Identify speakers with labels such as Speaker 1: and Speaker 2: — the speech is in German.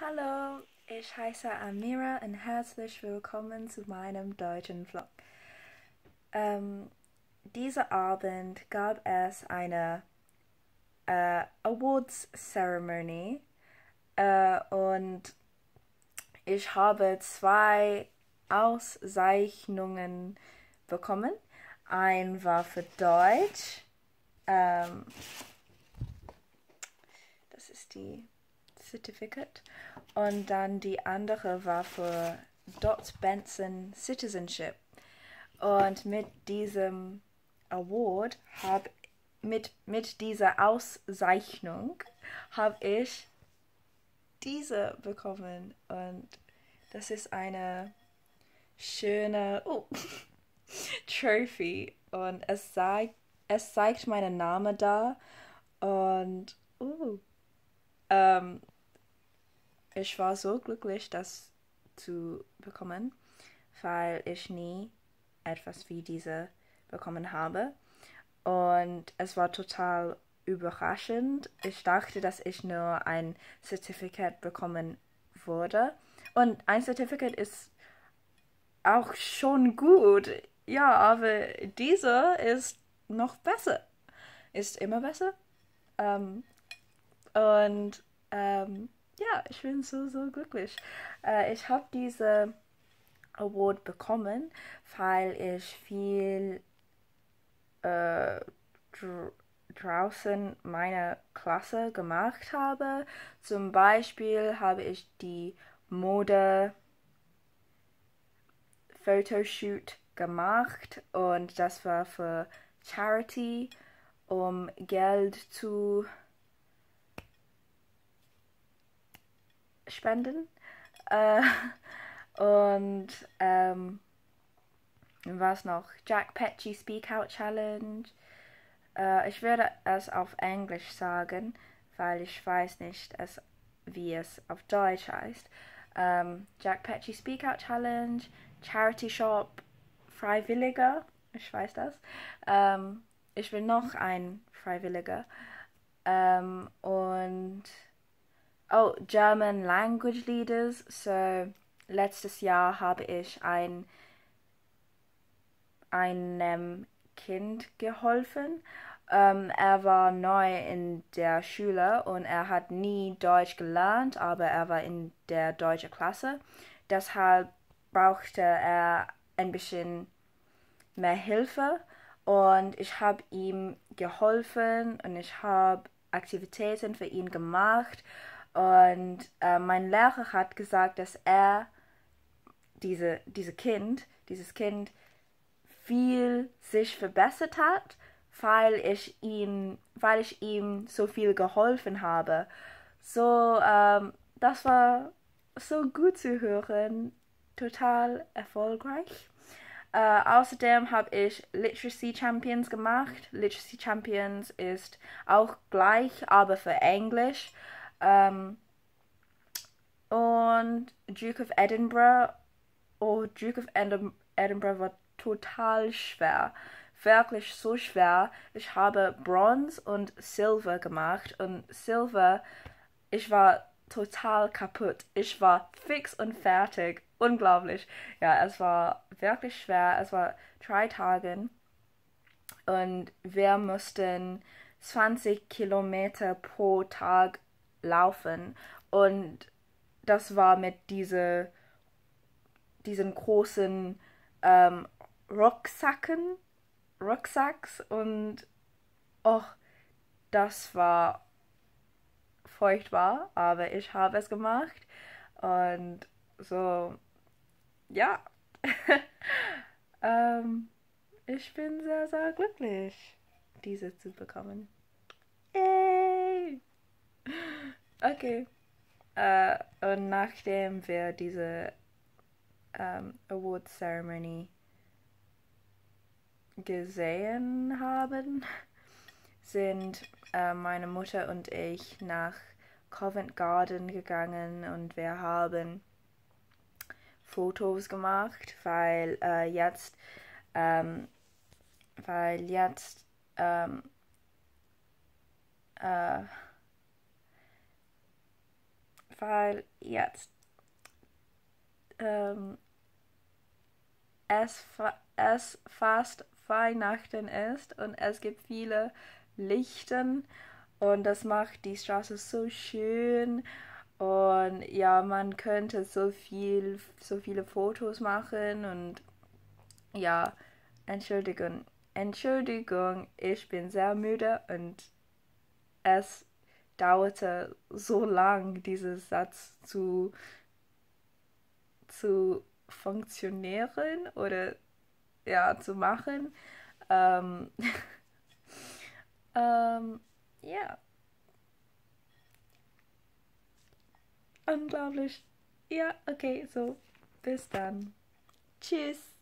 Speaker 1: Hallo, ich heiße Amira und herzlich willkommen zu meinem deutschen Vlog. Dieser Abend gab es eine Awards Ceremony und ich habe zwei Auszeichnungen bekommen. Ein war für Deutsch, das ist die Certificate, und dann die andere war für Dot Benson Citizenship. Und mit diesem Award mit dieser Auszeichnung habe ich diese bekommen. Und das ist eine schöne Trophy. Und es zeigt meinen Namen da. Und ich war so glücklich, das zu bekommen, weil ich nie etwas wie diese bekommen habe. Und es war total überraschend. Ich dachte, dass ich nur ein Certificate bekommen würde. Und ein Certificate ist auch schon gut. Ja, aber dieser ist noch besser. Ist immer besser. Ähm, und ja, ich bin so glücklich. Ich habe diese Award bekommen, weil ich viel draußen meine Klasse gemacht habe. Zum Beispiel habe ich die Mode Photoshoot gemacht und das war für Charity, um Geld zu spenden. Und was noch? Jack Petchy Speak Out Challenge. Ich würde es auf Englisch sagen, weil ich weiß nicht, wie es auf Deutsch heißt. Jack Petchy Speak Out Challenge, Charity Shop, Freiwilliger, ich weiß das. Ich bin noch ein Freiwilliger. Und German Language Leaders. So, letztes Jahr habe ich einem Kind geholfen. Er war neu in der Schule und er hat nie Deutsch gelernt, aber er war in der deutschen Klasse. Deshalb brauchte er ein bisschen mehr Hilfe und ich habe ihm geholfen und ich habe Aktivitäten für ihn gemacht und mein Lehrer hat gesagt, dass er dieses Kind viel sich verbessert hat, weil ich ihm so viel geholfen habe. So, das war so gut zu hören, total erfolgreich. Außerdem habe ich Literacy Champions gemacht. Literacy Champions ist auch gleich, aber für Englisch. Und Duke of Edinburgh. Oh, Duke of Edinburgh war total schwer. Wirklich so schwer. Ich habe Bronze und Silber gemacht. Und Silber, ich war total kaputt. Ich war fix und fertig. Unglaublich. Ja, es war wirklich schwer. Es war 3 Tage. Und wir mussten 20 Kilometer pro Tag laufen. Und das war mit diesen großen Rucksacks und oh, das war furchtbar, aber ich habe es gemacht und so, ja, ähm, ich bin sehr glücklich, diese zu bekommen. Yay! Okay, und nachdem wir diese Award Ceremony gesehen haben, sind meine Mutter und ich nach Covent Garden gegangen und wir haben Fotos gemacht, weil jetzt weil jetzt es fast Weihnachten ist und es gibt viele Lichten und das macht die Straße so schön und ja, man könnte so viele Fotos machen und ja, Entschuldigung, ich bin sehr müde und es dauerte so lang, diesen Satz zu funktionieren oder ja, zu machen. Ähm, ja, unglaublich. Ja, okay, so, bis dann. Tschüss.